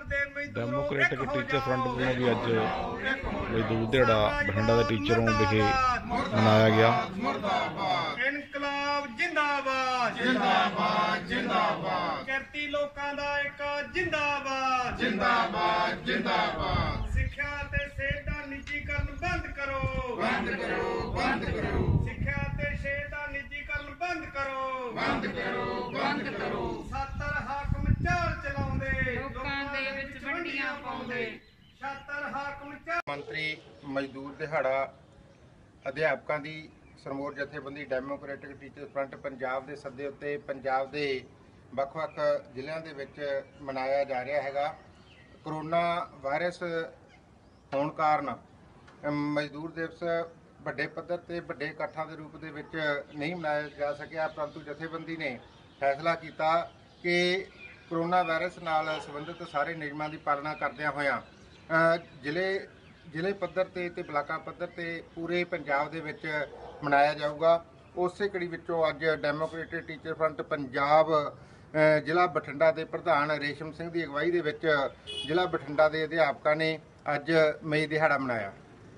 Democratic teacher front वालों भी अज मजदूर दिहाड़ा बठिंडा के टीचरों विखे मनाया गया। इनकलाब जिंदाबाद जिंदाबाद जिंदाबाद, किरती लोकां दा एक जिंदाबाद जिंदाबाद जिंदाबाद। सिक्ख्या ते सेहत दा निजीकरण बंद करो बंद करो बंद करो। सिक्ख्या ते सेहत दा निजीकरण बंद करो बंद करो बंद करो। 70 हाकम चाल चलाउंदे लोकां दे विच वंडियां पाउंदे। 70 हाकम मंत्री मजदूर दिहाड़ा अध्यापकों की सरमोर जथेबंदी डेमोक्रेटिक टीचर फ्रंट पंजाब के सदे उत्ते पंजाब के ਵੱਖ-ਵੱਖ ਜ਼ਿਲ੍ਹਿਆਂ ਦੇ ਵਿੱਚ मनाया जा रहा है। कोरोना वायरस होने कारण मजदूर दिवस ਵੱਡੇ पद्धर ਤੇ ਵੱਡੇ ਇਕੱਠਾਂ ਦੇ रूप ਦੇ ਵਿੱਚ नहीं मनाया जा सकिया, परंतु जथेबंदी ने फैसला किया कि कोरोना वायरस नाल संबंधित सारे नियमों की पालना करदਿਆਂ ਹੋਇਆਂ ਜ਼ਿਲ੍ਹੇ पद्धर ते ਬਲਾਕਾਂ पद्धर ते पूरे पंजाब ਦੇ ਵਿੱਚ मनाया जाऊगा। ਉਸੇ ਕੜੀ ਵਿੱਚੋਂ ਅੱਜ ਡੈਮੋਕ੍ਰੇਟਿਕ ਟੀਚਰ ਫਰੰਟ पंजाब ਜ਼ਿਲ੍ਹਾ ਬਠਿੰਡਾ ਦੇ ਪ੍ਰਧਾਨ ਰੇਸ਼ਮ ਸਿੰਘ ਦੀ ਅਗਵਾਈ ਦੇ ਵਿੱਚ ਜ਼ਿਲ੍ਹਾ ਬਠਿੰਡਾ ਦੇ ਅਧਿਆਪਕਾਂ ਨੇ ਅੱਜ ਮਈ ਦਿਹਾੜਾ ਮਨਾਇਆ।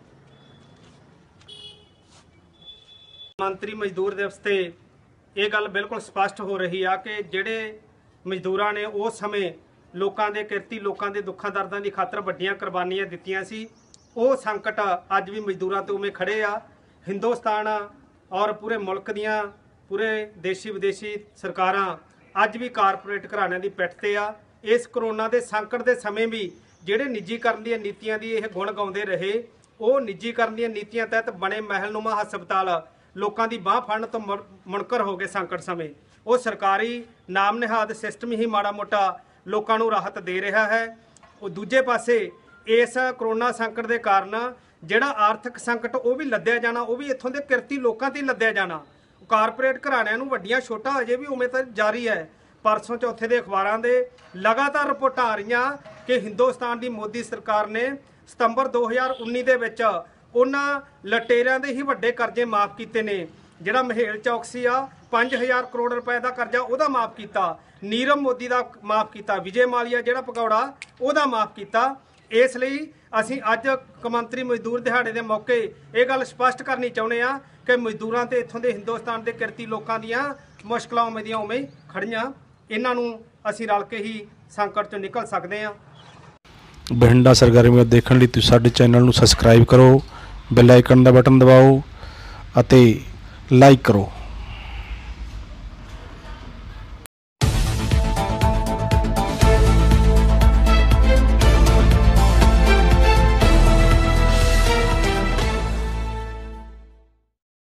ਮੰਤਰੀ ਮਜ਼ਦੂਰ ਦਿਵਸ ਤੇ ਇਹ ਗੱਲ ਬਿਲਕੁਲ ਸਪਸ਼ਟ ਹੋ ਰਹੀ ਆ ਕਿ ਜਿਹੜੇ ਮਜ਼ਦੂਰਾਂ ਨੇ ਉਸ ਸਮੇਂ ਲੋਕਾਂ ਦੇ ਕਿਰਤੀ ਲੋਕਾਂ ਦੇ ਦੁੱਖਾਂ ਦਰਦਾਂ ਦੀ ਖਾਤਰ ਵੱਡੀਆਂ ਕੁਰਬਾਨੀਆਂ ਦਿੱਤੀਆਂ ਸੀ, ਉਹ ਸੰਕਟ ਅੱਜ ਵੀ ਮਜ਼ਦੂਰਾਂ ਤੇ ਉਵੇਂ ਖੜੇ ਆ। हिंदुस्तान और पूरे मुल्क दियां पूरे देशी विदेशी सरकारां अज भी कारपोरेट घराणिਆਂ ਦੀ ਪਿੱਠ ਤੇ ਆ। इस करोना के संकट के समय भी ਜਿਹੜੇ निजीकरण ਦੀਆਂ ਨੀਤੀਆਂ ਦੀ ਇਹ ਗੁਣ ਗਾਉਂਦੇ ਰਹੇ, ਉਹ ਨਿੱਜੀਕਰਨ ਦੀਆਂ ਨੀਤੀਆਂ ਤਹਿਤ ਬਣੇ ਮਹਿਲਨੁਮਾ ਹਸਪਤਾਲ ਲੋਕਾਂ ਦੀ ਬਾਹ ਫੜਨ ਤੋਂ ਮੁਨਕਰ ਹੋ ਗਏ। ਸੰਕਟ ਸਮੇਂ ਉਹ ਸਰਕਾਰੀ ਨਾਮ ਨਿਹਾਦ ਸਿਸਟਮ ਹੀ ਮਾੜਾ ਮੋਟਾ ਲੋਕਾਂ ਨੂੰ ਰਾਹਤ ਦੇ ਰਿਹਾ ਹੈ। ਉਹ ਦੂਜੇ ਪਾਸੇ इस करोना संकट के कारण ਜਿਹੜਾ आर्थिक संकट वो भी लद्या जाना, वो भी इत्थों के किरती लोगों ते लद्या जाना। कारपोरेट घराणिਆਂ ਨੂੰ ਵੱਡੀਆਂ ਛੋਟਾਂ अजे भी उवें ਤਾਂ जारी है। परसों चौथे के अखबारों के लगातार रिपोर्टां आ रही कि हिंदुस्तान की मोदी सरकार ने सितंबर 2019 के विच उन्हां लटेरिਆਂ ਦੇ ही ਵੱਡੇ करजे माफ़ किए ने। ਜਿਹੜਾ ਮਹੇਲ ਚੌਕਸੀ आ 5000 करोड़ रुपए का करजा ਉਹਦਾ माफ़ किया, नीरव मोदी का माफ़ किया, विजय मालिया ਜਿਹੜਾ पकौड़ा ਉਹਦਾ माफ़ किया। इस ਲਈ ਅਸੀਂ ਅੱਜ ਕੌਮਾਂਤਰੀ ਮਜ਼ਦੂਰ ਦਿਹਾੜੇ ਦੇ ਮੌਕੇ ਇਹ ਗੱਲ ਸਪਸ਼ਟ ਕਰਨੀ ਚਾਹੁੰਦੇ ਆ ਕਿ ਮਜ਼ਦੂਰਾਂ ਤੇ ਇੱਥੋਂ ਦੇ ਹਿੰਦੁਸਤਾਨ ਦੇ ਕਿਰਤੀ ਲੋਕਾਂ ਦੀਆਂ ਮੁਸ਼ਕਲਾਂ ਉਵੇਂ ਦੀਆਂ ਉਵੇਂ ਖੜੀਆਂ, ਇਹਨਾਂ ਨੂੰ ਅਸੀਂ ਰਲ ਕੇ ਹੀ ਸੰਕਟ ਚੋਂ ਨਿਕਲ ਸਕਦੇ ਆ। ਬਠਿੰਡਾ ਸਰਗਰਮੀਆਂ ਦੇਖਣ ਲਈ ਤੁਸੀਂ ਸਾਡੇ ਚੈਨਲ ਨੂੰ ਸਬਸਕ੍ਰਾਈਬ ਕਰੋ, ਬੈਲ ਆਈਕਨ ਦਾ ਬਟਨ ਦਬਾਓ ਅਤੇ ਲਾਈਕ ਕਰੋ।